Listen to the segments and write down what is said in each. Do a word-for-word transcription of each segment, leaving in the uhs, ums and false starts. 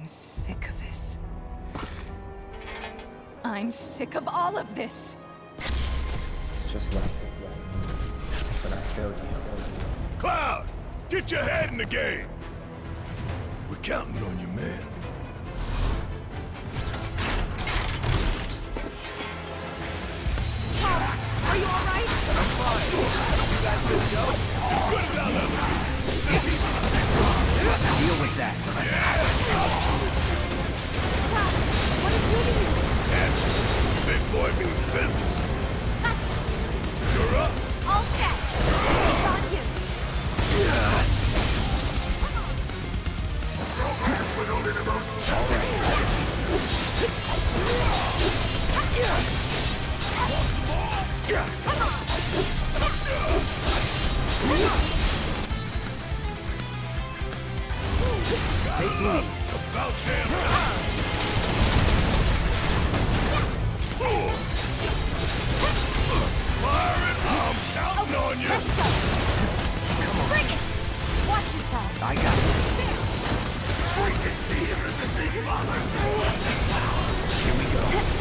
sick of this. I'm sick of all of this. It's just like it was. But I failed you. Cloud! Get your head in the game! We're counting on you, man. Are you alright? I'm fine. You guys good to go? Good as I'll ever be. Deal with that. Yeah! Cloud, what did you do? And big boy means business. Gotcha. You're up. All set. It's on you. With only the most Come on. Take lead. About damn time. Fire it! I'm counting on you. Let's go. Bring it. Watch yourself. I got this. Freaking fear is the big bothers. Here we go.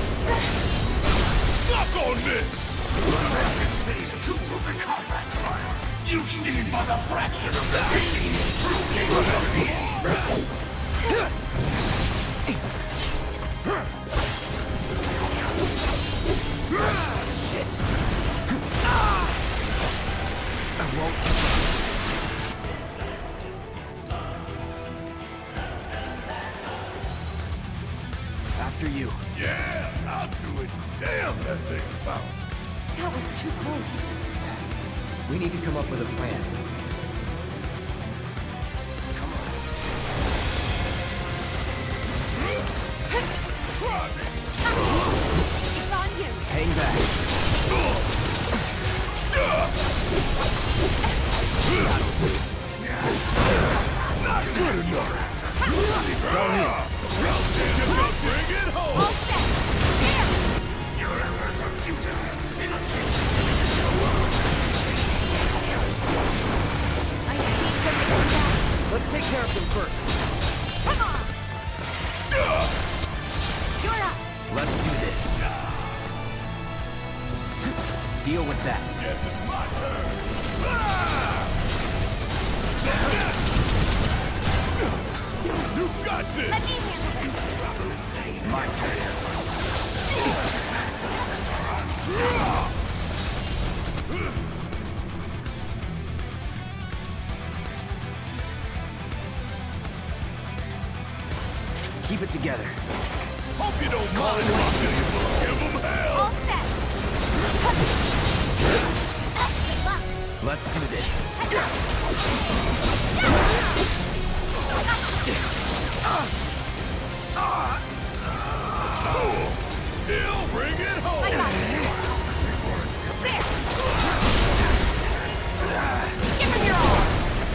Suck on this! Phase two of the combat trial. You've seen but a fraction of the machine's true capabilities. Shit. I won't. After you. Yeah, I'll do it. Damn, that thing's bounced. That was too close. We need to come up with a plan. Come on. It's on you. Hang back. Not good enough. It's on you. Bring it home. All set. There. Your efforts are futile. I hate when they do that. Let's take care of them first. Come on. You're up. Let's do this. Deal with that. Guess it's my turn. Ah! You got this. Let me handle this. My turn. Keep it together. Hope you don't mind if I give them hell. All set. Good luck. Let's do this. Still bring it home. I got this. There. Give him your all.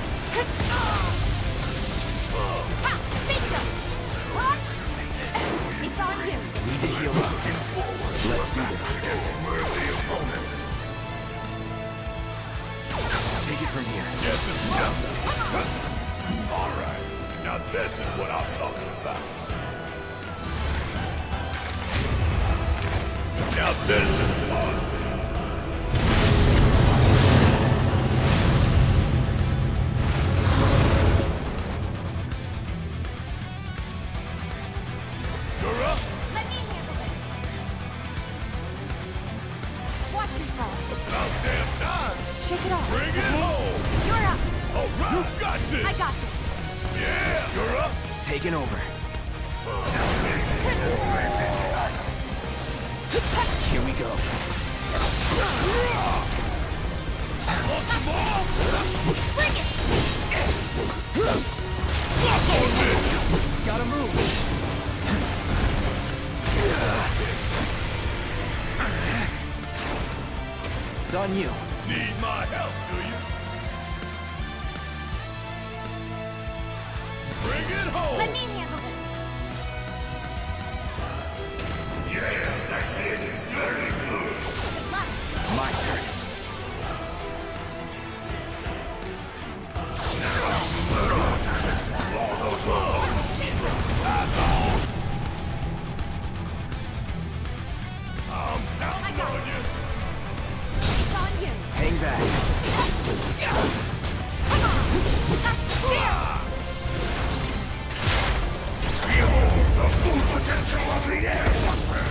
Ha! Bingo. What? It's on you. Need to heal up. Let's do this. Take it from here. Yes, it's my All right. Now this is what I'm talking about. Now this is fun. You're up. Let me handle this. Watch yourself. About damn time. Shake it off. Bring it okay? home. You're up. All right. You got this. I got this. Yeah. You're up. Taking over. Here we go. Want some more? Bring it. Suck on this. Gotta move. It's on you. Need my help, do you? Bring it home. Let me handle this. Yes, that's it. Very good. Good luck. My turn. All those mantle of the Airbuster!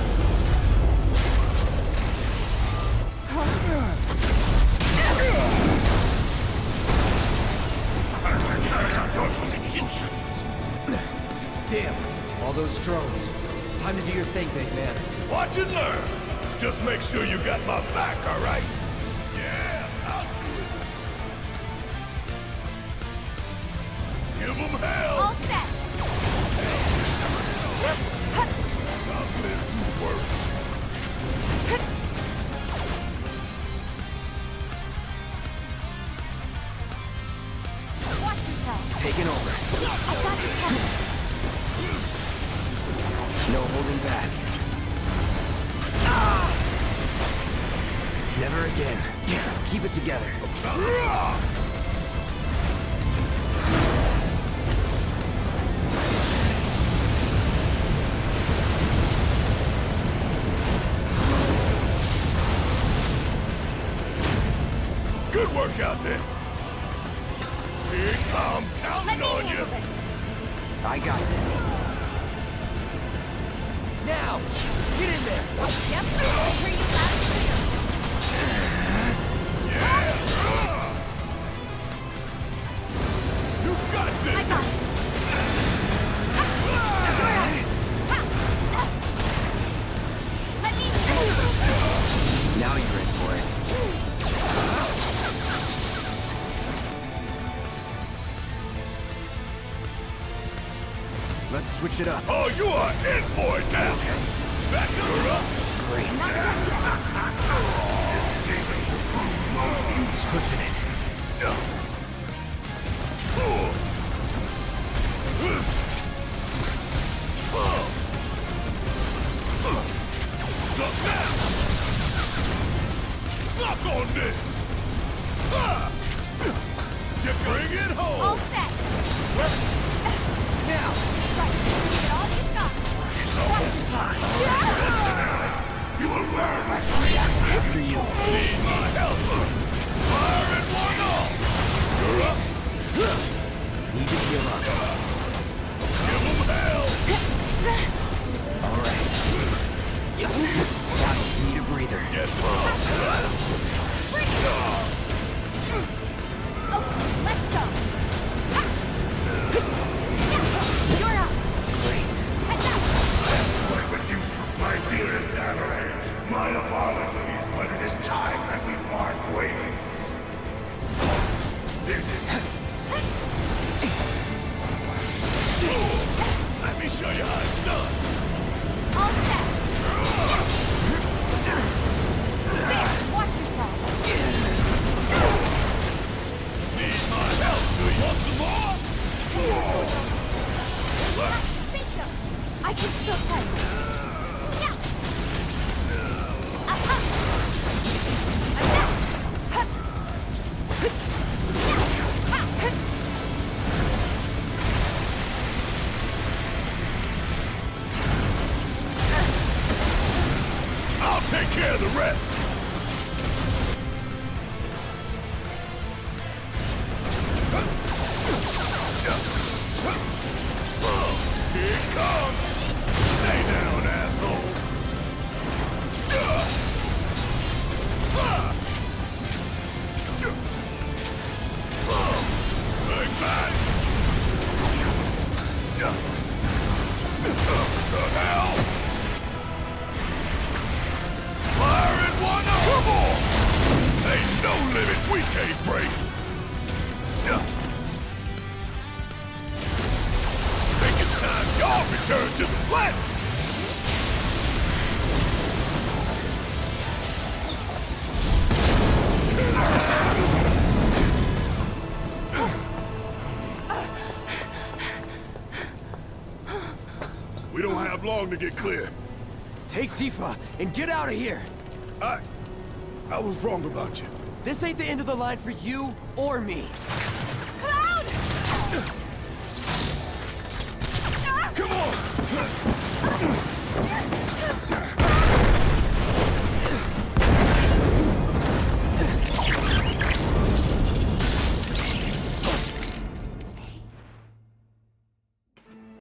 Damn, all those drones. Time to do your thing, big man. Watch and learn. Just make sure you got my back, all right? Yeah, I'll do it. Give them hell. All set. I'll live you worse. Watch yourself. Taking over. I got this covered. No holding back. Never again. Keep it together. Good work out there. Big Tom Let counting me on you. handle this. I got this. Now, get in there. Yep. Hear you loud and clear. Yeah. You got this. I got this. You're up. Ha. Let me. Now you're in for it. Let's switch it up. Oh, you are in for it now. Back her up. Great. Not done yet. This demon will prove most useful. Pushing it. Suck now. Suck on this. Ah! You bring it home. All set. Now. Right. Give it all you've got. Watch yourself. You will learn like after you. Need my help. Fire in one all. You're up. Need to heal up. Give them hell. All right. Now, need a breather. Get them. Oh, let's go. You're up. Great. Heads up. What with you, my dearest Avalanche? My apologies, but it is time that we part ways. This is... Let me show you how it's done. All set. There. Watch yourself. Need my help, do you? Want some more? Think so. I can still fight. Now. Aha. Enough. Huh. Now. Ha. I'll take care of the rest. Here it comes. Stay down, asshole. Big bang. The hell? Fire in one up! Come on! Ain't no limits we can't break! Think it's time y'all return to the planet! We don't have long to get clear. Take Tifa and get out of here. I... I was wrong about you. This ain't the end of the line for you or me. Cloud! Come on!